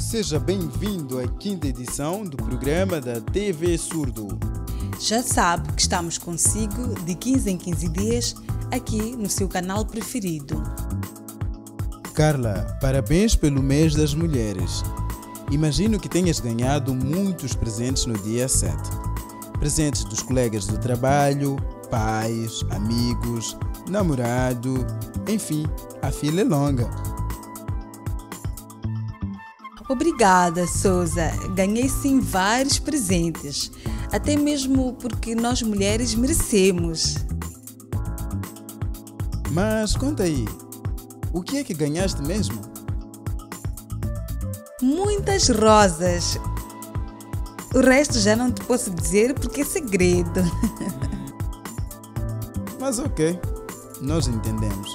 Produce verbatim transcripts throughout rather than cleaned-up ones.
Seja bem-vindo à quinta edição do programa da T V Surdo. Já sabe que estamos consigo de quinze em quinze dias aqui no seu canal preferido. Carla, parabéns pelo mês das mulheres. Imagino que tenhas ganhado muitos presentes no dia sete. Presentes dos colegas do trabalho, pais, amigos, namorado, enfim, a fila é longa. Obrigada, Souza. Ganhei sim vários presentes. Até mesmo porque nós mulheres merecemos. Mas conta aí, o que é que ganhaste mesmo? Muitas rosas. O resto já não te posso dizer porque é segredo. Mas ok, nós entendemos.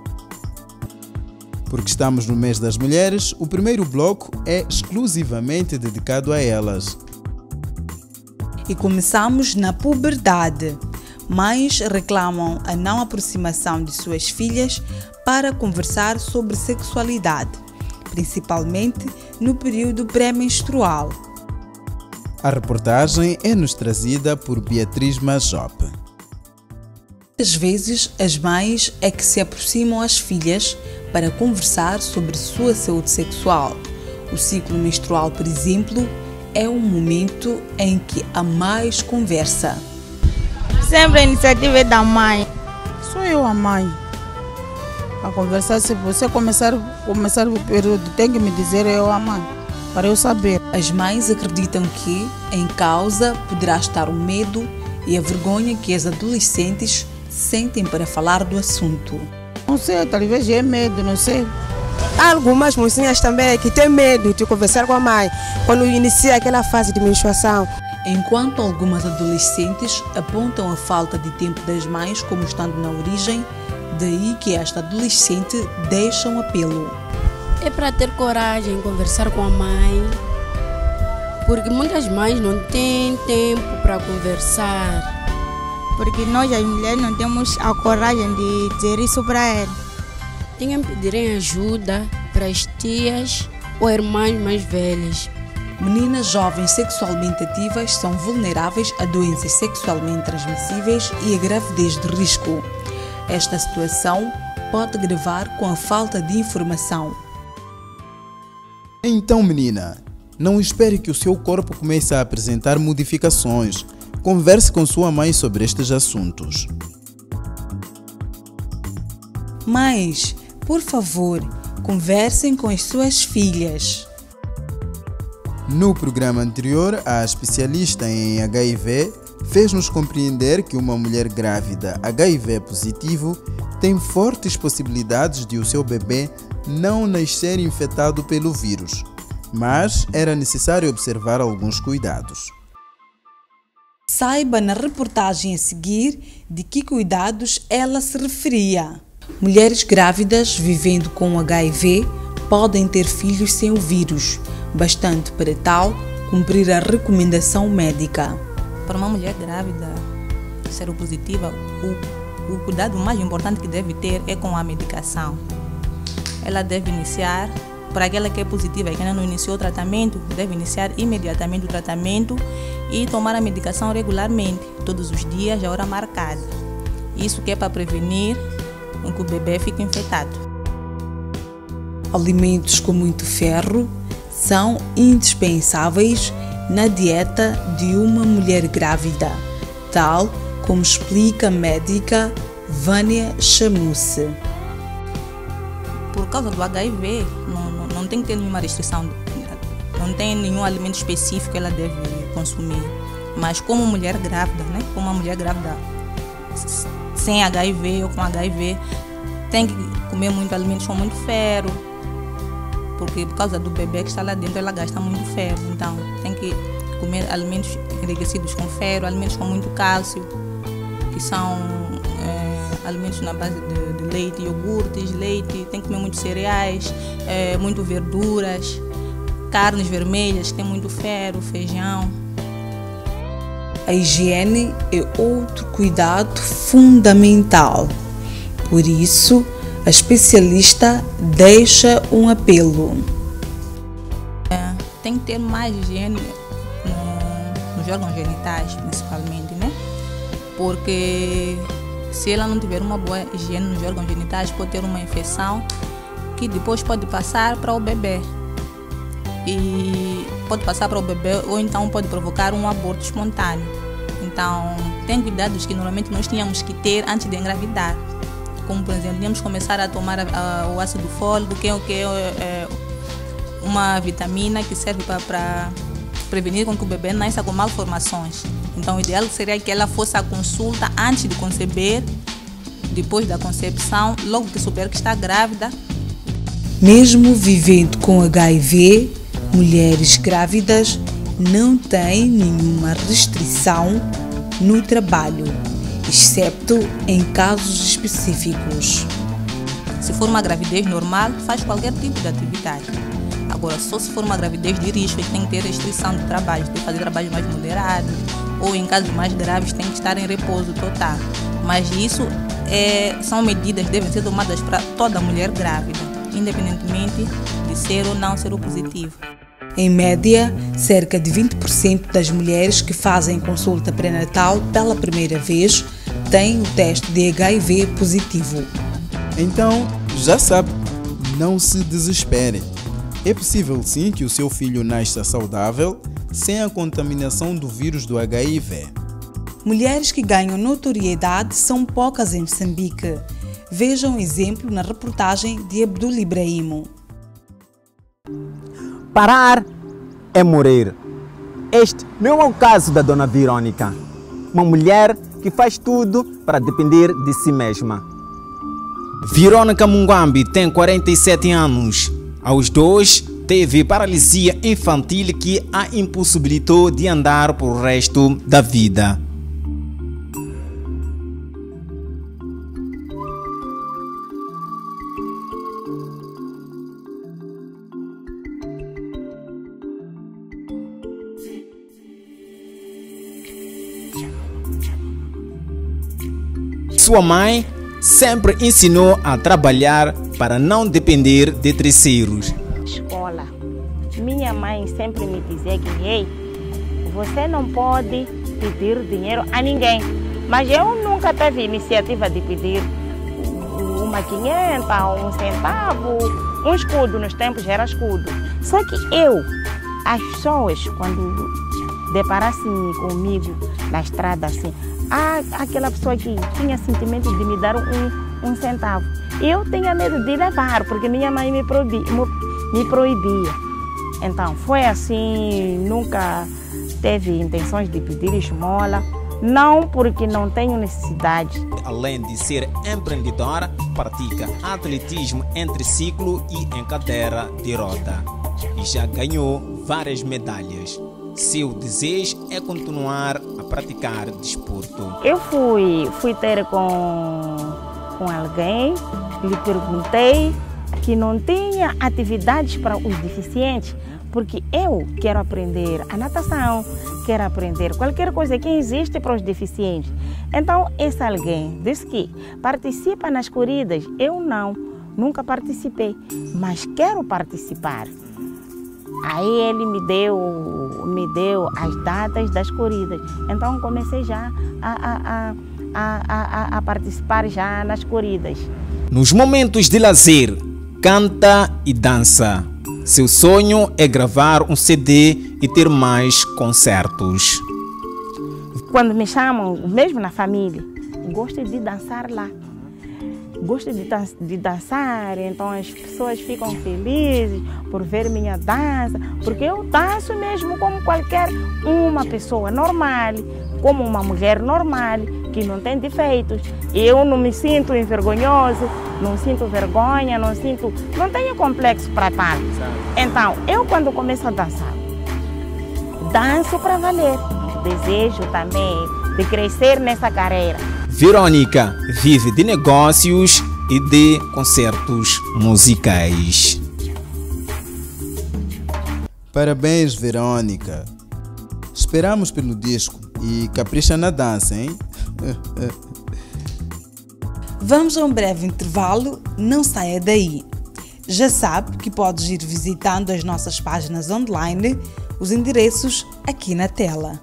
Porque estamos no mês das mulheres, o primeiro bloco é exclusivamente dedicado a elas. E começamos na puberdade. Mães reclamam a não aproximação de suas filhas para conversar sobre sexualidade, principalmente no período pré-menstrual. A reportagem é-nos trazida por Beatriz Majope. Às vezes, as mães é que se aproximam às filhas para conversar sobre sua saúde sexual. O ciclo menstrual, por exemplo, é um momento em que a mais conversa. Sempre a iniciativa é da mãe. Sou eu a mãe. A conversar, se você começar, começar o período, tem que me dizer eu a mãe, para eu saber. As mães acreditam que, em causa, poderá estar o medo e a vergonha que as adolescentes sentem para falar do assunto. Não sei, talvez é medo, não sei. Há algumas mocinhas também que têm medo de conversar com a mãe quando inicia aquela fase de menstruação. Enquanto algumas adolescentes apontam a falta de tempo das mães como estando na origem, daí que esta adolescente deixa um apelo. É para ter coragem em conversar com a mãe, porque muitas mães não têm tempo para conversar. Porque nós, as mulheres, não temos a coragem de dizer isso para ela. Tinham que pedirem ajuda para as tias ou irmãs mais velhas. Meninas jovens sexualmente ativas são vulneráveis a doenças sexualmente transmissíveis e a gravidez de risco. Esta situação pode agravar com a falta de informação. Então, menina, não espere que o seu corpo comece a apresentar modificações. Converse com sua mãe sobre estes assuntos. Mães, por favor, conversem com as suas filhas. No programa anterior, a especialista em H I V fez-nos compreender que uma mulher grávida H I V positivo tem fortes possibilidades de o seu bebê não nascer infectado pelo vírus, mas era necessário observar alguns cuidados. Saiba na reportagem a seguir de que cuidados ela se referia. Mulheres grávidas vivendo com H I V podem ter filhos sem o vírus, bastante para tal cumprir a recomendação médica. Para uma mulher grávida seropositiva, o, o cuidado mais importante que deve ter é com a medicação. Ela deve iniciar, para aquela que é positiva e que ainda não iniciou o tratamento, deve iniciar imediatamente o tratamento e tomar a medicação regularmente, todos os dias, a hora marcada. Isso que é para prevenir que o bebê fique infectado. Alimentos com muito ferro são indispensáveis na dieta de uma mulher grávida, tal como explica a médica Vânia Chamusse. Por causa do H I V, não, não, não tem que ter nenhuma restrição, não tem nenhum alimento específico que ela deve consumir. Mas como mulher grávida, né? Como uma mulher grávida sem H I V ou com H I V, tem que comer muito alimentos com muito ferro, porque por causa do bebê que está lá dentro, ela gasta muito ferro. Então, tem que comer alimentos enriquecidos com ferro, alimentos com muito cálcio, que são é, alimentos na base de, de leite, iogurtes, leite, tem que comer muitos cereais, é, muito verduras, carnes vermelhas, que tem muito ferro, feijão. A higiene é outro cuidado fundamental. Por isso, a especialista deixa um apelo. É, tem que ter mais higiene no, nos órgãos genitais, principalmente, né? Porque se ela não tiver uma boa higiene nos órgãos genitais, pode ter uma infecção que depois pode passar para o bebê. E pode passar para o bebê ou então pode provocar um aborto espontâneo. Então, tem cuidados que normalmente nós tínhamos que ter antes de engravidar. Como, por exemplo, tínhamos que começar a tomar a, a, o ácido fólico, que é, que é, é uma vitamina que serve para prevenir com que o bebê nasça com malformações. Então, o ideal seria que ela fosse à consulta antes de conceber, depois da concepção, logo que souber que está grávida. Mesmo vivendo com H I V, mulheres grávidas não têm nenhuma restrição no trabalho, exceto em casos específicos. Se for uma gravidez normal, faz qualquer tipo de atividade. Agora, só se for uma gravidez de risco, tem que ter restrição de trabalho, tem que fazer trabalho mais moderado, ou em casos mais graves, tem que estar em repouso total. Mas isso é, são medidas que devem ser tomadas para toda mulher grávida, independentemente de ser ou não seropositivo. Em média, cerca de vinte por cento das mulheres que fazem consulta pré-natal pela primeira vez têm o teste de H I V positivo. Então, já sabe, não se desespere. É possível sim que o seu filho nasça saudável, sem a contaminação do vírus do H I V. Mulheres que ganham notoriedade são poucas em Moçambique. Vejam um exemplo na reportagem de Abdul Ibrahim. Parar é morrer. Este não é o caso da dona Verônica, uma mulher que faz tudo para depender de si mesma. Verônica Mungambi tem quarenta e sete anos. Aos dois, teve paralisia infantil que a impossibilitou de andar por o resto da vida. Sua mãe sempre ensinou a trabalhar para não depender de terceiros. Escola. Minha mãe sempre me dizia que, ei, você não pode pedir dinheiro a ninguém. Mas eu nunca tive iniciativa de pedir uma quinhenta, um centavo, um escudo. Nos tempos era escudo. Só que eu, as pessoas, quando deparassem comigo na estrada assim, há aquela pessoa que tinha sentimento de me dar um, um centavo. Eu tinha medo de levar, porque minha mãe me proibia, me proibia. Então, foi assim, nunca teve intenções de pedir esmola, não porque não tenho necessidade. Além de ser empreendedora, pratica atletismo em triciclo e em cadeira de roda. E já ganhou várias medalhas. Seu desejo é continuar a praticar desporto. Eu fui, fui ter com, com alguém, lhe perguntei que não tinha atividades para os deficientes, porque eu quero aprender a natação, quero aprender qualquer coisa que existe para os deficientes. Então, esse alguém disse que participa nas corridas. Eu não, nunca participei, mas quero participar. Aí ele me deu, me deu as datas das corridas. Então comecei já a, a, a, a, a participar já nas corridas. Nos momentos de lazer, canta e dança. Seu sonho é gravar um C D e ter mais concertos. Quando me chamam, mesmo na família, gosto de dançar lá. Gosto de, dan de dançar, então as pessoas ficam felizes por ver minha dança, porque eu danço mesmo como qualquer uma pessoa normal, como uma mulher normal, que não tem defeitos. Eu não me sinto envergonhoso, não sinto vergonha, não sinto, não tenho complexo para tal. Então, eu quando começo a dançar, danço para valer. Desejo também de crescer nessa carreira. Verônica vive de negócios e de concertos musicais. Parabéns, Verônica. Esperamos pelo disco e capricha na dança, hein? Vamos a um breve intervalo, não saia daí. Já sabe que podes ir visitando as nossas páginas online, os endereços aqui na tela.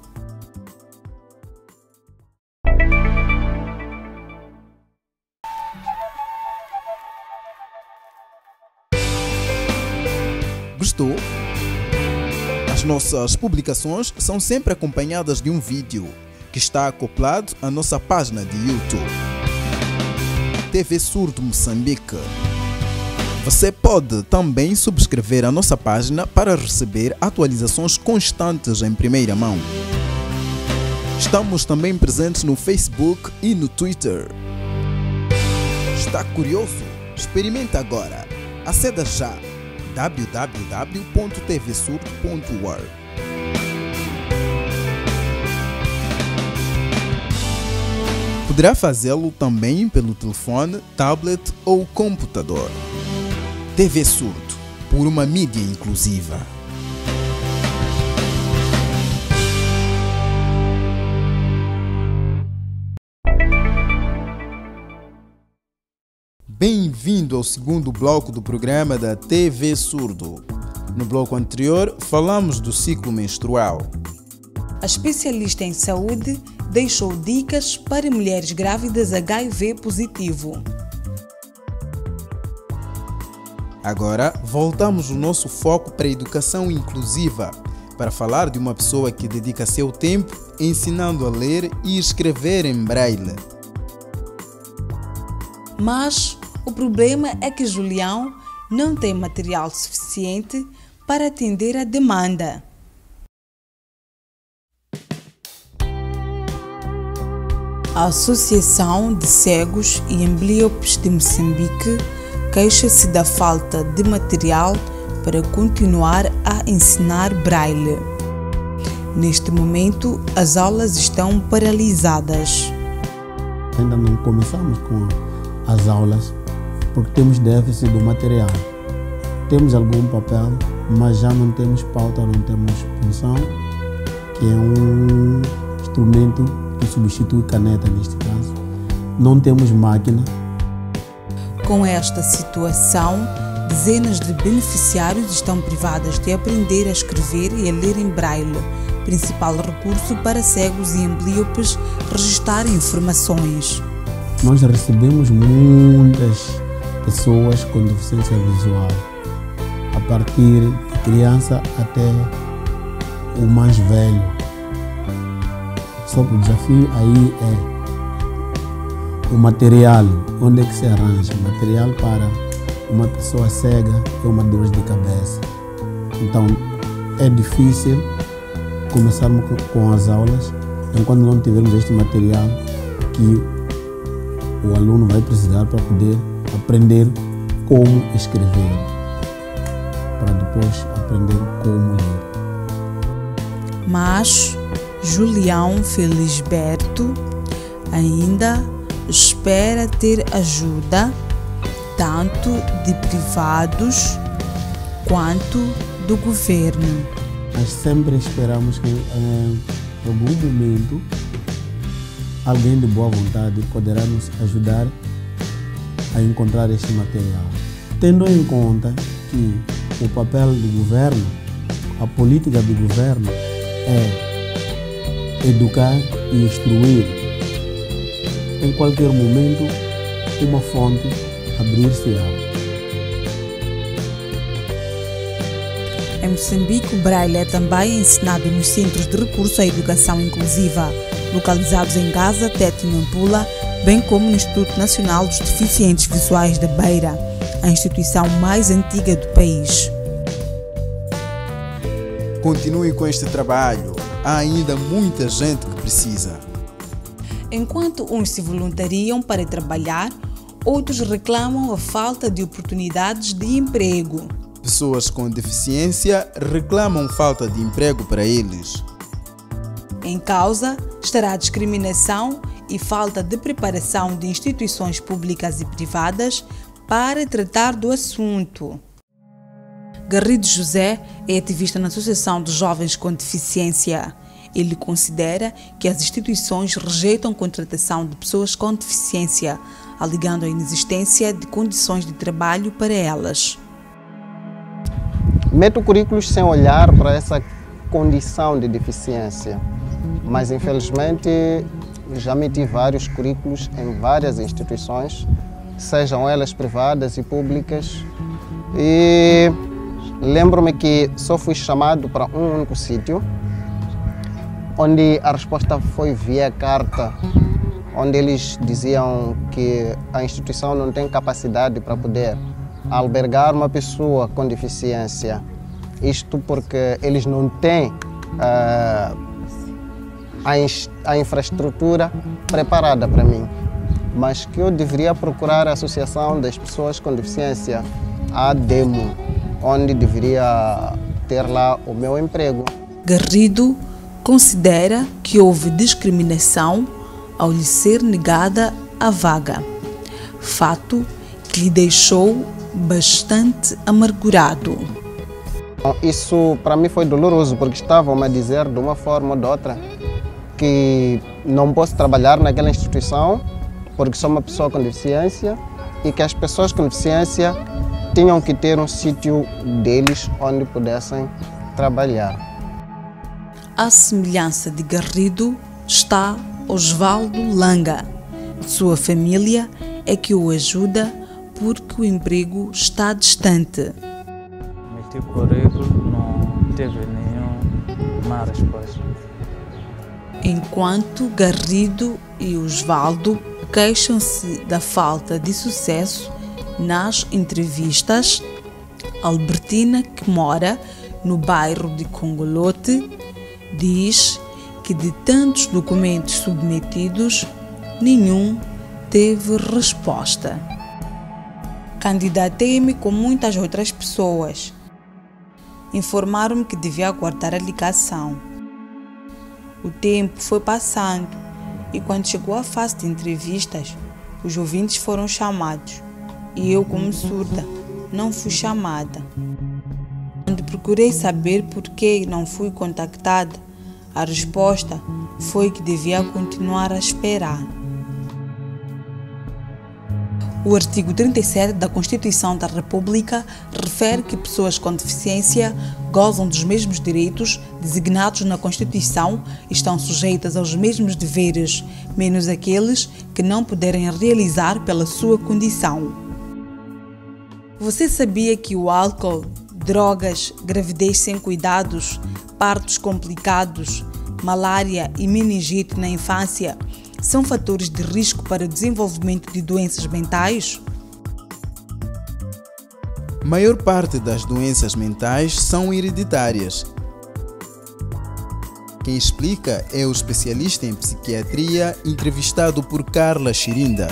Gostou? As nossas publicações são sempre acompanhadas de um vídeo que está acoplado à nossa página de YouTube. T V Surdo Moçambique. Você pode também subscrever a nossa página para receber atualizações constantes em primeira mão. Estamos também presentes no Facebook e no Twitter. Está curioso? Experimenta agora. Aceda já w w w ponto t v surdo ponto org. Poderá fazê-lo também pelo telefone, tablet ou computador. T V Surdo, por uma mídia inclusiva. Bem-vindo ao segundo bloco do programa da T V Surdo. No bloco anterior, falamos do ciclo menstrual. A especialista em saúde deixou dicas para mulheres grávidas H I V positivo. Agora, voltamos o nosso foco para a educação inclusiva, para falar de uma pessoa que dedica seu tempo ensinando a ler e escrever em braille. Mas o problema é que Julião não tem material suficiente para atender a demanda. A Associação de Cegos e Ambliopes de Moçambique queixa-se da falta de material para continuar a ensinar braille. Neste momento, as aulas estão paralisadas. Ainda não começamos com as aulas porque temos déficit do material. Temos algum papel, mas já não temos pauta, não temos punção, que é um instrumento que substitui caneta neste caso. Não temos máquina. Com esta situação, dezenas de beneficiários estão privadas de aprender a escrever e a ler em braille, principal recurso para cegos e amblíopes registar informações. Nós recebemos muitas pessoas com deficiência visual, a partir de criança até o mais velho. Só que o desafio aí é o material, onde é que se arranja? O material para uma pessoa cega é uma dor de cabeça. Então é difícil começarmos com as aulas enquanto não tivermos este material que o aluno vai precisar para poder aprender como escrever, para depois aprender como ler. Mas Julião Felisberto ainda espera ter ajuda tanto de privados quanto do governo. Nós sempre esperamos que em algum momento alguém de boa vontade poderá nos ajudar a encontrar este material. Tendo em conta que o papel do governo, a política do governo é educar e instruir. Em qualquer momento, uma fonte abrir-se-á. Em Moçambique, o braille é também ensinado nos Centros de Recurso à Educação Inclusiva, localizados em Gaza, Tete e Nampula, bem como no Instituto Nacional dos Deficientes Visuais da Beira, a instituição mais antiga do país. Continue com este trabalho. Há ainda muita gente que precisa. Enquanto uns se voluntariam para trabalhar, outros reclamam a falta de oportunidades de emprego. Pessoas com deficiência reclamam falta de emprego para eles. Em causa estará a discriminação e falta de preparação de instituições públicas e privadas para tratar do assunto. Garrido José é ativista na Associação de Jovens com Deficiência. Ele considera que as instituições rejeitam a contratação de pessoas com deficiência, alegando a inexistência de condições de trabalho para elas. meto currículos sem olhar para essa condição de deficiência, mas infelizmente já meti vários currículos em várias instituições, sejam elas privadas e públicas, e lembro-me que só fui chamado para um único sítio, onde a resposta foi via carta, onde eles diziam que a instituição não tem capacidade para poder albergar uma pessoa com deficiência. Isto porque eles não têm uh, a, a infraestrutura preparada para mim, mas que eu deveria procurar a Associação das Pessoas com Deficiência, a ADEMO, onde deveria ter lá o meu emprego. Garrido considera que houve discriminação ao lhe ser negada a vaga, fato que lhe deixou bastante amargurado. Isso para mim foi doloroso, porque estavam a dizer de uma forma ou de outra que não posso trabalhar naquela instituição porque sou uma pessoa com deficiência e que as pessoas com deficiência tinham que ter um sítio deles onde pudessem trabalhar. À semelhança de Garrido está Osvaldo Langa. Sua família é que o ajuda porque o emprego está distante. Meti currículo, não teve nenhuma resposta. Enquanto Garrido e Osvaldo queixam-se da falta de sucesso nas entrevistas, Albertina, que mora no bairro de Congolote, diz que de tantos documentos submetidos, nenhum teve resposta. Candidatei-me com muitas outras pessoas. Informaram-me que devia aguardar a ligação. O tempo foi passando e quando chegou a fase de entrevistas, os ouvintes foram chamados e eu, como surda, não fui chamada. Quando procurei saber por que não fui contactada, a resposta foi que devia continuar a esperar. O artigo trinta e sete da Constituição da República refere que pessoas com deficiência gozam dos mesmos direitos designados na Constituição e estão sujeitas aos mesmos deveres, menos aqueles que não puderem realizar pela sua condição. Você sabia que o álcool, drogas, gravidez sem cuidados, partos complicados, malária e meningite na infância são fatores de risco para o desenvolvimento de doenças mentais? Maior parte das doenças mentais são hereditárias. Quem explica é o especialista em psiquiatria entrevistado por Carla Chirinda.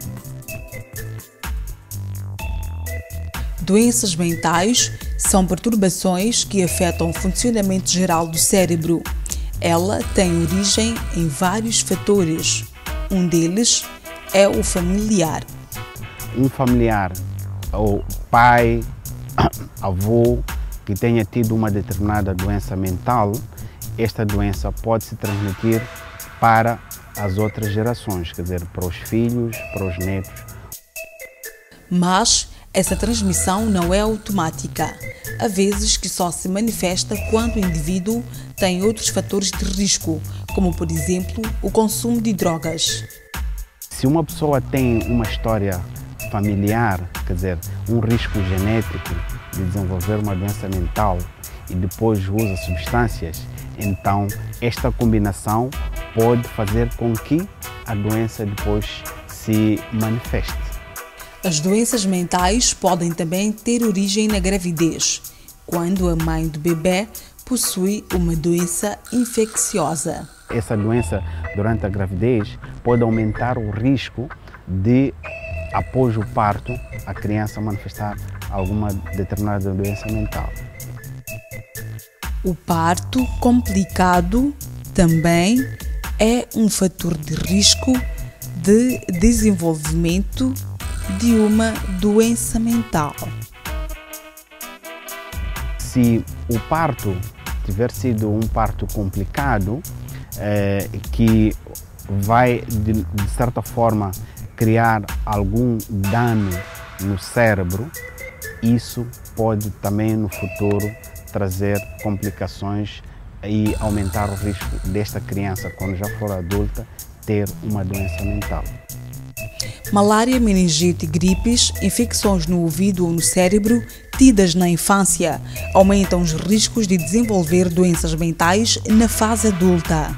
Doenças mentais são perturbações que afetam o funcionamento geral do cérebro. Ela tem origem em vários fatores. Um deles é o familiar. Um familiar, ou pai, avô, que tenha tido uma determinada doença mental, esta doença pode se transmitir para as outras gerações, quer dizer, para os filhos, para os netos. Mas essa transmissão não é automática. Há vezes que só se manifesta quando o indivíduo tem outros fatores de risco, como por exemplo o consumo de drogas. Se uma pessoa tem uma história familiar, quer dizer, um risco genético de desenvolver uma doença mental e depois usa substâncias, então esta combinação pode fazer com que a doença depois se manifeste. As doenças mentais podem também ter origem na gravidez, quando a mãe do bebê possui uma doença infecciosa. Essa doença, durante a gravidez, pode aumentar o risco de, após o parto, a criança manifestar alguma determinada doença mental. O parto complicado também é um fator de risco de desenvolvimento de uma doença mental. Se o parto tiver sido um parto complicado, eh, que vai, de, de certa forma, criar algum dano no cérebro, isso pode também no futuro trazer complicações e aumentar o risco desta criança, quando já for adulta, ter uma doença mental. Malária, meningite, gripes, infecções no ouvido ou no cérebro, tidas na infância, aumentam os riscos de desenvolver doenças mentais na fase adulta.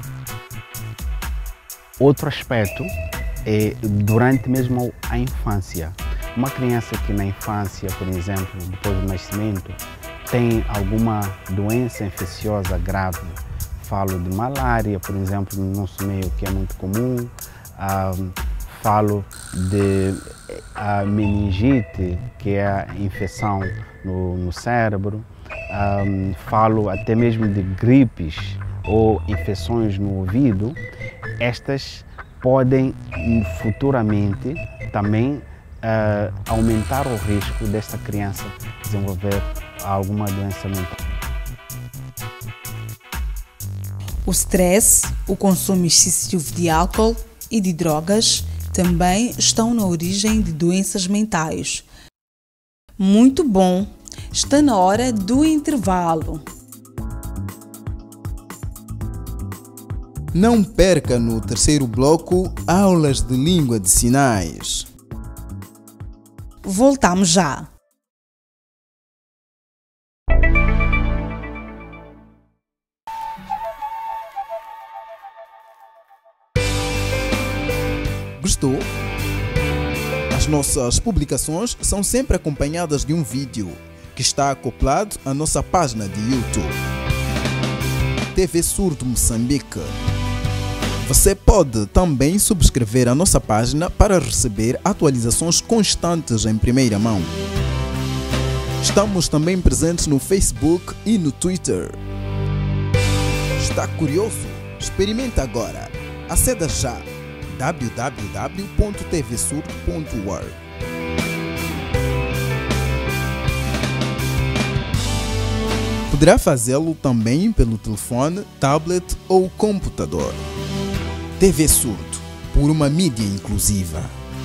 Outro aspecto é durante mesmo a infância. Uma criança que na infância, por exemplo, depois do nascimento, tem alguma doença infecciosa grave, falo de malária, por exemplo, no nosso meio, que é muito comum, ah, falo de a meningite, que é a infecção no, no cérebro, ah, falo até mesmo de gripes ou infecções no ouvido. Estas podem futuramente também Uh, aumentar o risco desta criança desenvolver alguma doença mental. O stress, o consumo excessivo de álcool e de drogas também estão na origem de doenças mentais. Muito bom! Está na hora do intervalo. Não perca no terceiro bloco aulas de língua de sinais. Voltamos já. Gostou? As nossas publicações são sempre acompanhadas de um vídeo que está acoplado à nossa página de YouTube. T V Surdo Moçambique. Você pode também subscrever a nossa página para receber atualizações constantes em primeira mão. Estamos também presentes no Facebook e no Twitter. Está curioso? Experimenta agora. Aceda já w w w ponto t v surdo ponto org. Poderá fazê-lo também pelo telefone, tablet ou computador. T V Surdo, por uma mídia inclusiva.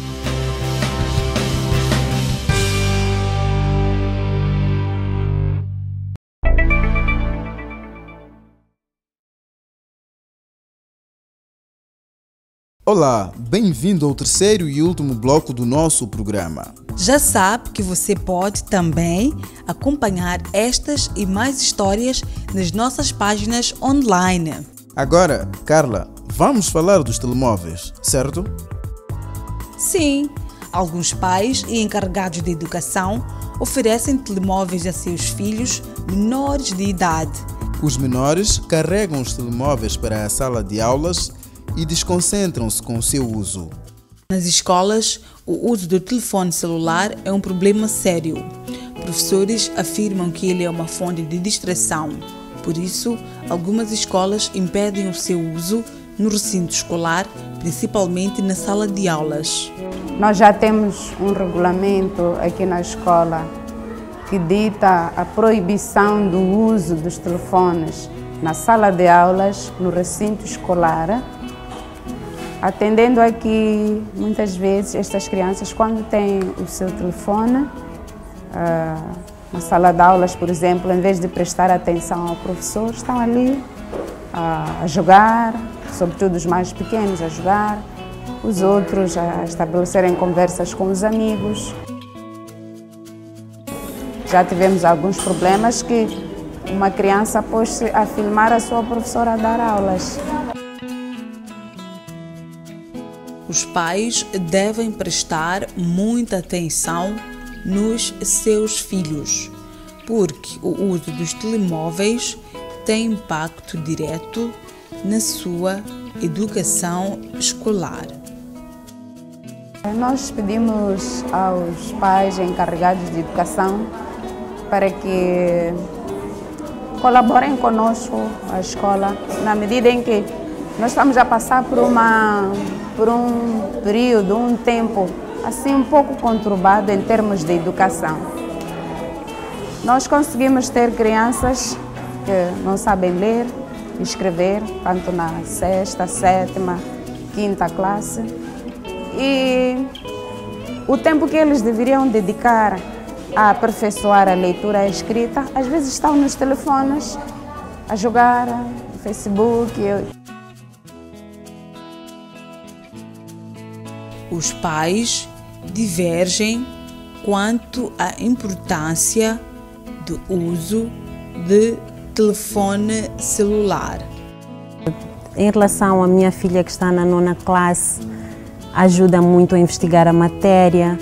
Olá, bem-vindo ao terceiro e último bloco do nosso programa. Já sabe que você pode também acompanhar estas e mais histórias nas nossas páginas online. Agora, Carla, vamos falar dos telemóveis, certo? Sim, alguns pais e encarregados de educação oferecem telemóveis a seus filhos menores de idade. Os menores carregam os telemóveis para a sala de aulas e desconcentram-se com o seu uso. Nas escolas, o uso do telefone celular é um problema sério. Professores afirmam que ele é uma fonte de distração. Por isso, algumas escolas impedem o seu uso no recinto escolar, principalmente na sala de aulas. Nós já temos um regulamento aqui na escola que dita a proibição do uso dos telefones na sala de aulas, no recinto escolar, atendendo a que muitas vezes estas crianças, quando têm o seu telefone, uh, na sala de aulas, por exemplo, em vez de prestar atenção ao professor, estão ali a jogar, sobretudo os mais pequenos a jogar, os outros a estabelecerem conversas com os amigos. Já tivemos alguns problemas que uma criança pôs-se a filmar a sua professora a dar aulas. Os pais devem prestar muita atenção nos seus filhos, porque o uso dos telemóveis tem impacto direto na sua educação escolar. Nós pedimos aos pais encarregados de educação para que colaborem conosco, a escola, na medida em que nós estamos a passar por, uma, por um período, um tempo assim um pouco conturbado em termos de educação. Nós conseguimos ter crianças que não sabem ler e escrever, tanto na sexta, sétima, quinta classe. E o tempo que eles deveriam dedicar a aperfeiçoar a leitura e a escrita, às vezes estão nos telefones a jogar no Facebook. Os pais divergem quanto à importância do uso de telefone celular. Em relação à minha filha que está na nona classe, ajuda muito a investigar a matéria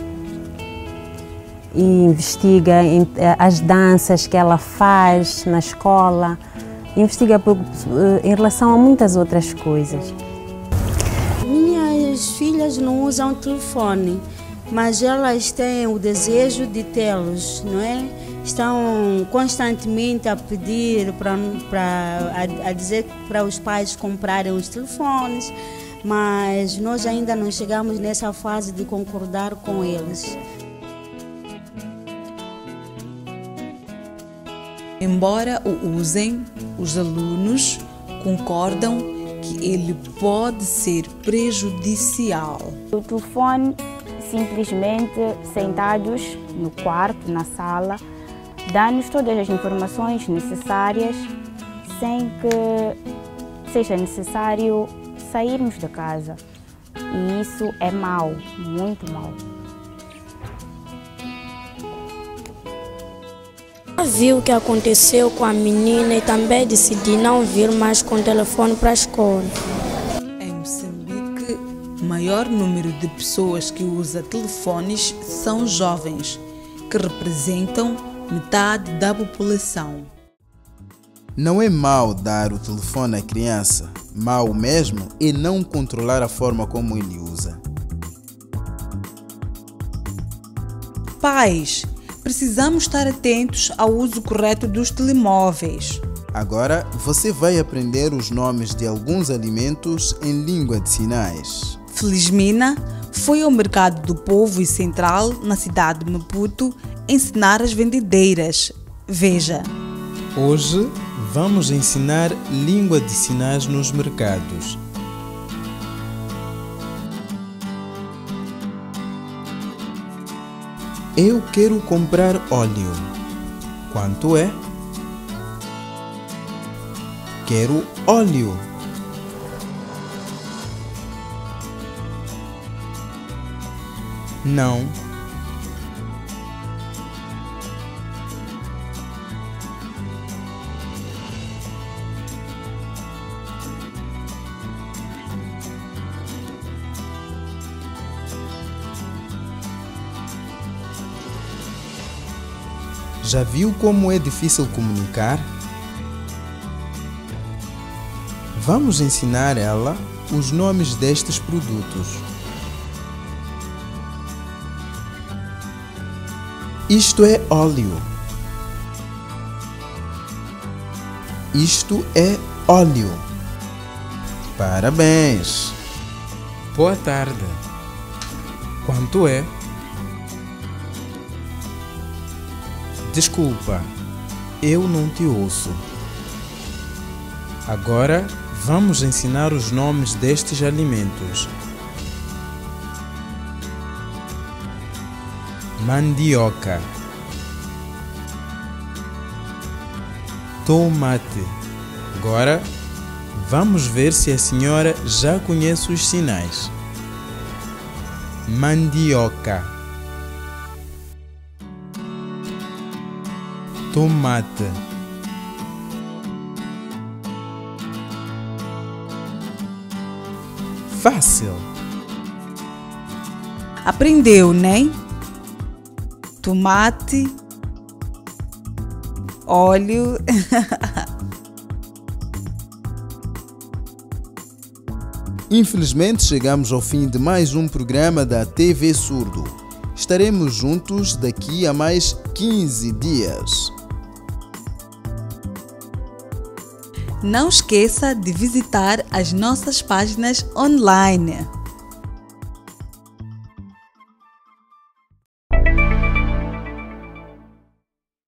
e investiga as danças que ela faz na escola, investiga em relação a muitas outras coisas. Minhas filhas não usam telefone, mas elas têm o desejo de tê-los, não é? Estão constantemente a pedir, para, para, a, a dizer para os pais comprarem os telefones, mas nós ainda não chegamos nessa fase de concordar com eles. Embora o usem, os alunos concordam que ele pode ser prejudicial. O telefone, simplesmente sentados no quarto, na sala, dá-nos todas as informações necessárias sem que seja necessário sairmos da casa. E isso é mau, muito mau. Vi o que aconteceu com a menina e também decidi não vir mais com o telefone para a escola. Em Moçambique, o maior número de pessoas que usa telefones são jovens, que representam metade da população. Não é mau dar o telefone à criança, mau mesmo é não controlar a forma como ele usa. Pais, precisamos estar atentos ao uso correto dos telemóveis. Agora você vai aprender os nomes de alguns alimentos em língua de sinais. Felizmina foi ao Mercado do Povo e Central, na cidade de Maputo, ensinar as vendedeiras. Veja. Hoje vamos ensinar língua de sinais nos mercados. Eu quero comprar óleo. Quanto é? Quero óleo. Não. Já viu como é difícil comunicar? Vamos ensinar ela os nomes destes produtos. Isto é óleo. Isto é óleo. Parabéns! Boa tarde. Quanto é? Desculpa, eu não te ouço. Agora vamos ensinar os nomes destes alimentos. Mandioca, tomate. Agora vamos ver se a senhora já conhece os sinais. Mandioca, tomate, fácil. Aprendeu, né? Tomate, óleo. Infelizmente chegamos ao fim de mais um programa da T V Surdo. Estaremos juntos daqui a mais quinze dias. Não esqueça de visitar as nossas páginas online.